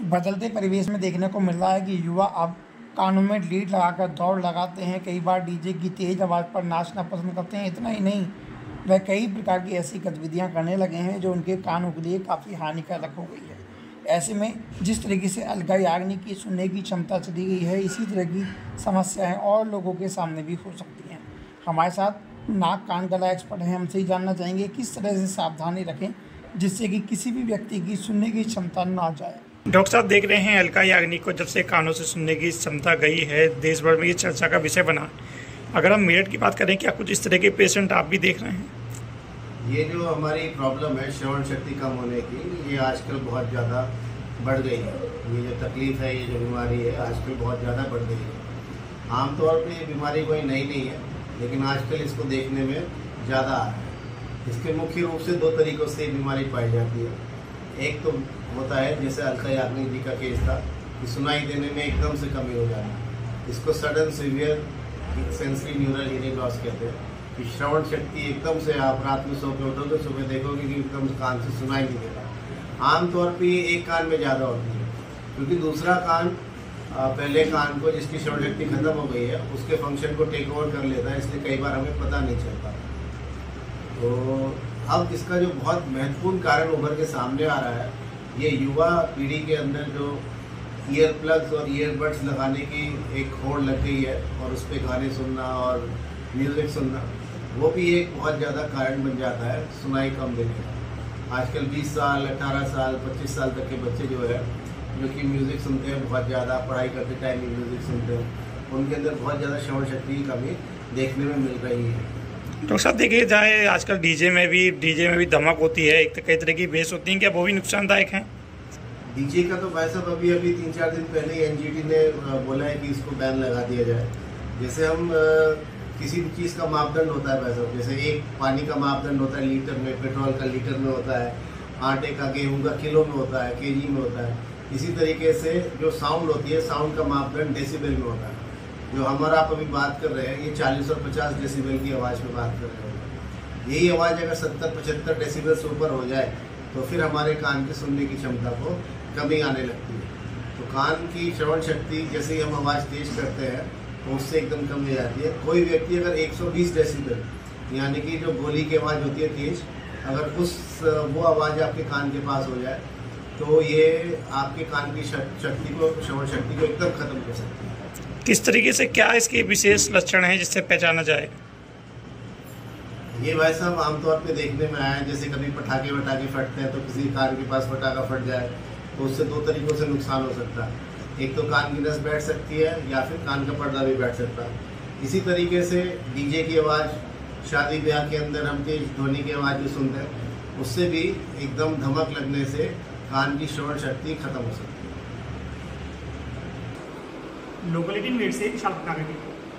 बदलते परिवेश में देखने को मिल रहा है कि युवा अब कानों में लीड लगाकर दौड़ लगाते हैं। कई बार डीजे की तेज़ आवाज़ पर नाचना पसंद करते हैं। इतना ही नहीं, वह कई प्रकार की ऐसी गतिविधियां करने लगे हैं जो उनके कानों के लिए काफ़ी हानिकारक हो गई है। ऐसे में जिस तरीके से अलका याग्निक की सुनने की क्षमता चली गई है, इसी तरह की समस्याएं और लोगों के सामने भी हो सकती हैं। हमारे साथ नाक कान गला एक्सपर्ट हैं, हमसे ही जानना चाहेंगे किस तरह से सावधानी रखें जिससे कि किसी भी व्यक्ति की सुनने की क्षमता ना जाए। डॉक्टर साहब, देख रहे हैं अलका याग्निक को जब से कानों से सुनने की क्षमता गई है, देश भर में ये चर्चा का विषय बना। अगर हम मेरठ की बात करें, क्या कुछ इस तरह के पेशेंट आप भी देख रहे हैं? ये जो हमारी प्रॉब्लम है श्रवण शक्ति कम होने की, ये आजकल बहुत ज़्यादा बढ़ गई है। ये जो तकलीफ़ है, ये जो बीमारी है, आजकल बहुत ज़्यादा बढ़ गई है। आमतौर पे ये बीमारी कोई नई नहीं है, लेकिन आजकल इसको देखने में ज़्यादा आ रहा है। इसके मुख्य रूप से दो तरीक़ों से ये बीमारी पाई जाती है। एक तो होता है जैसे अलका याग्निक जी का केस था कि सुनाई देने में एकदम से कमी हो जाना, इसको sudden severe sensory neural hearing loss कहते हैं। कि श्रवण शक्ति एकदम से आप रात में सो के उठोगे, सुबह देखोगे कि एकदम कान से सुनाई नहीं देता। आमतौर पे ये एक कान में ज़्यादा होती है, क्योंकि दूसरा कान पहले कान को जिसकी श्रवण शक्ति खत्म हो गई है उसके फंक्शन को टेक ओवर कर लेता है, इसलिए कई बार हमें पता नहीं चलता। तो अब इसका जो बहुत महत्वपूर्ण कारण उभर के सामने आ रहा है, ये युवा पीढ़ी के अंदर जो ईयर प्लग्स और ईयरबड्स लगाने की एक होड़ लग गई है और उस पर गाने सुनना और म्यूज़िक सुनना, वो भी एक बहुत ज़्यादा कारण बन जाता है सुनाई कम देने का। आजकल 20 साल 18 साल 25 साल तक के बच्चे जो है, जो कि म्यूज़िक सुनते हैं बहुत ज़्यादा, पढ़ाई करते टाइम में म्यूज़िक सुनते हैं, उनके अंदर बहुत ज़्यादा श्रवण शक्ति की कमी देखने में मिल रही है। डॉक्टर साहब, देखिए जाए आजकल डीजे में भी धमक होती है, एक तो कई तरह की बेस होती है, क्या वो भी नुकसानदायक है? डीजे का तो भाई साहब अभी 3-4 दिन पहले ही एनजीटी ने बोला है कि इसको बैन लगा दिया जाए। जैसे हम किसी भी चीज़ का मापदंड होता है भाई साहब, जैसे एक पानी का मापदंड होता है लीटर में, पेट्रोल का लीटर में होता है, आटे का गेहूँ का किलो में होता है, केजी में होता है। इसी तरीके से जो साउंड होती है, साउंड का मापदंड डेसिबल में होता है। जो हमारा आप अभी बात कर रहे हैं, ये 40 और 50 डेसिबल की आवाज़ में बात कर रहे हैं। यही आवाज़ अगर 70-75 डेसिबल से ऊपर हो जाए तो फिर हमारे कान की सुनने की क्षमता को कमी आने लगती है। तो कान की श्रवण शक्ति जैसे ही हम आवाज़ तेज करते हैं तो उससे एकदम कम हो जाती है। कोई व्यक्ति अगर 120 डेसिबल यानी कि जो गोली की आवाज़ होती है तेज, अगर वो आवाज़ आपके कान के पास हो जाए तो ये आपके कान की शक्ति को, श्रवण शक्ति को एकदम खत्म कर सकती है। किस तरीके से, क्या इसके विशेष लक्षण हैं जिससे पहचाना जाए? ये भाई साहब आमतौर पे देखने में आया है, जैसे कभी पटाखे वटाखे फटते हैं तो किसी कान के पास पटाखा फट जाए तो उससे दो तरीक़ों से नुकसान हो सकता है। एक तो कान की नस बैठ सकती है या फिर कान का पर्दा भी बैठ सकता है। इसी तरीके से डीजे की आवाज़, शादी ब्याह के अंदर हम तेज ध्वनि की आवाज़ जो सुनते हैं, उससे भी एकदम धमक लगने से कान की श्रवण शक्ति खत्म हो सकती है। लोकलिटी मेरठ से विशाल।